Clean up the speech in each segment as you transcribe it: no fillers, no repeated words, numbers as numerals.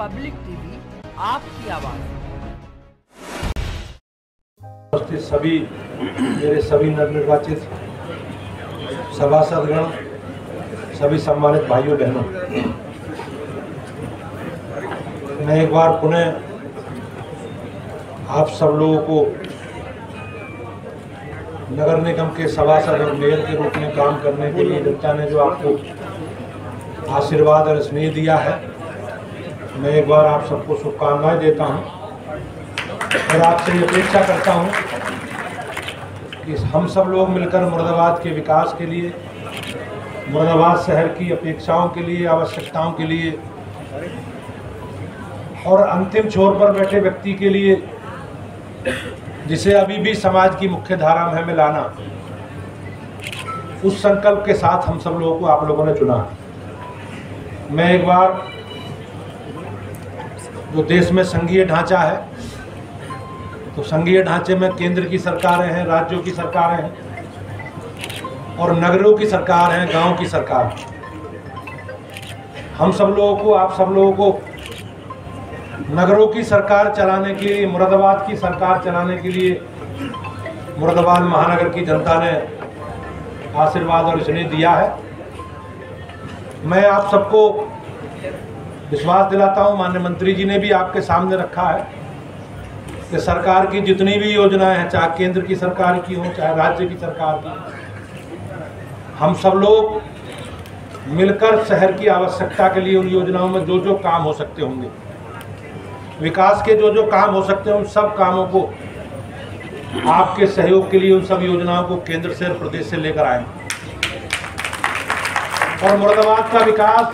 Public TV, आपकी आवाज़। सभी मेरे सभी नवनिर्वाचित सभासदगण, सभी सम्मानित भाइयों बहनों, मैं एक बार पुनः आप सब लोगों को नगर निगम के सभासद और मेयर के रूप में काम करने के लिए जनता ने जो आपको आशीर्वाद और स्नेह दिया है, मैं एक बार आप सबको शुभकामनाएं देता हूं और आपसे ये अपेक्षा करता हूं कि हम सब लोग मिलकर मुरादाबाद के विकास के लिए, मुरादाबाद शहर की अपेक्षाओं के लिए, आवश्यकताओं के लिए और अंतिम छोर पर बैठे व्यक्ति के लिए, जिसे अभी भी समाज की मुख्य धारा में लाना, उस संकल्प के साथ हम सब लोगों को आप लोगों ने चुना। मैं एक बार जो देश में संघीय ढांचा है, तो संघीय ढांचे में केंद्र की सरकारें हैं, राज्यों की सरकारें हैं और नगरों की सरकार हैं, गांव की सरकार। हम सब लोगों को, आप सब लोगों को नगरों की सरकार चलाने के लिए, मुरादाबाद की सरकार चलाने के लिए मुरादाबाद महानगर की जनता ने आशीर्वाद और स्नेह दिया है। मैं आप सबको विश्वास दिलाता हूं, माननीय मंत्री जी ने भी आपके सामने रखा है कि सरकार की जितनी भी योजनाएं हैं, चाहे केंद्र की सरकार की हो, चाहे राज्य की सरकार की, हम सब लोग मिलकर शहर की आवश्यकता के लिए उन योजनाओं में जो जो काम हो सकते होंगे, विकास के जो जो काम हो सकते हैं, उन सब कामों को आपके सहयोग के लिए, उन सब योजनाओं को केंद्र से और प्रदेश से लेकर आएंगे। और मुरादाबाद का विकास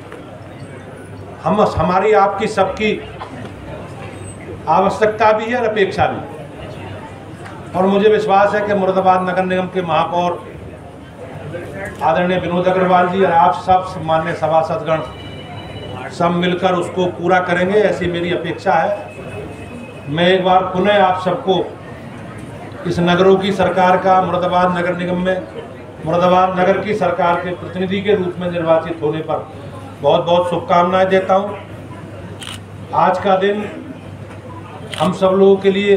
हमारी आपकी सबकी आवश्यकता भी है और अपेक्षा भी। और मुझे विश्वास है कि मुरादाबाद नगर निगम के महापौर आदरणीय विनोद अग्रवाल जी और आप सब माननीय सभासदगण सब मिलकर उसको पूरा करेंगे, ऐसी मेरी अपेक्षा है। मैं एक बार पुनः आप सबको इस नगरों की सरकार का, मुरादाबाद नगर निगम में मुरादाबाद नगर की सरकार के प्रतिनिधि के रूप में निर्वाचित होने पर बहुत बहुत शुभकामनाएं देता हूं। आज का दिन हम सब लोगों के लिए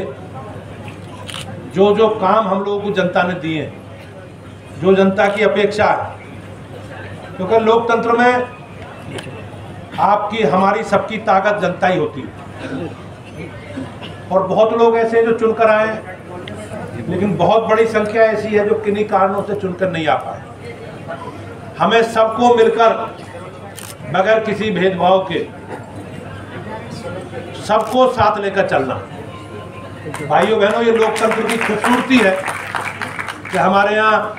जो जो काम हम लोगों को जनता ने दिए, जो जनता की अपेक्षा है, क्योंकि लोकतंत्र में आपकी, हमारी सबकी ताकत जनता ही होती है। और बहुत लोग ऐसे हैं जो चुनकर आए, लेकिन बहुत बड़ी संख्या ऐसी है जो किन्हीं कारणों से चुनकर नहीं आ पाए। हमें सबको मिलकर बगैर किसी भेदभाव के सबको साथ लेकर चलना। भाइयों बहनों, ये लोकतंत्र की खूबसूरती है कि हमारे यहाँ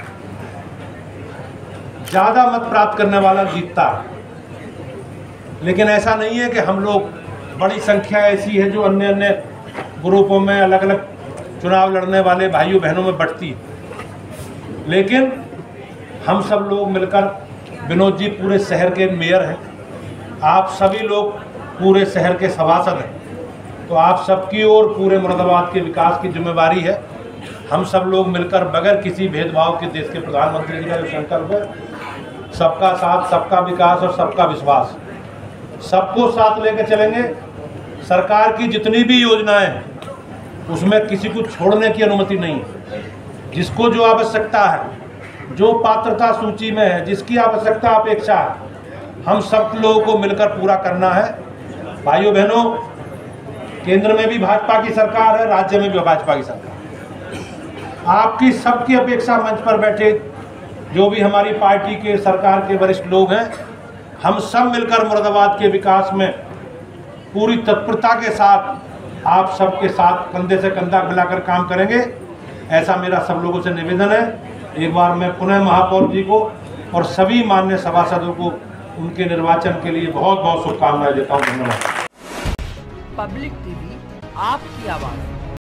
ज़्यादा मत प्राप्त करने वाला जीतता है, लेकिन ऐसा नहीं है कि हम लोग, बड़ी संख्या ऐसी है जो अन्य अन्य ग्रुपों में अलग अलग चुनाव लड़ने वाले भाइयों बहनों में बढ़ती है। लेकिन हम सब लोग मिलकर, विनोद जी पूरे शहर के मेयर हैं, आप सभी लोग पूरे शहर के सभासद हैं, तो आप सबकी और पूरे मुरादाबाद के विकास की जिम्मेवारी है। हम सब लोग मिलकर बगैर किसी भेदभाव के, देश के प्रधानमंत्री जी का जो संकल्प है, सबका साथ, सबका विकास और सबका विश्वास, सबको साथ लेकर चलेंगे। सरकार की जितनी भी योजनाएं हैं उसमें किसी को छोड़ने की अनुमति नहीं है। जिसको जो आवश्यकता है, जो पात्रता सूची में है, जिसकी आवश्यकता अपेक्षा है, हम सब लोगों को मिलकर पूरा करना है। भाइयों बहनों, केंद्र में भी भाजपा की सरकार है, राज्य में भी भाजपा की सरकार। आपकी सबकी अपेक्षा, मंच पर बैठे जो भी हमारी पार्टी के, सरकार के वरिष्ठ लोग हैं, हम सब मिलकर मुरादाबाद के विकास में पूरी तत्परता के साथ आप सबके साथ कंधे से कंधा मिलाकर काम करेंगे, ऐसा मेरा सब लोगों से निवेदन है। एक बार मैं पुनः महापौर जी को और सभी माननीय सभासदों को उनके निर्वाचन के लिए बहुत बहुत शुभकामनाएं देता हूं। धन्यवाद। पब्लिक टीवी, आपकी आवाज़।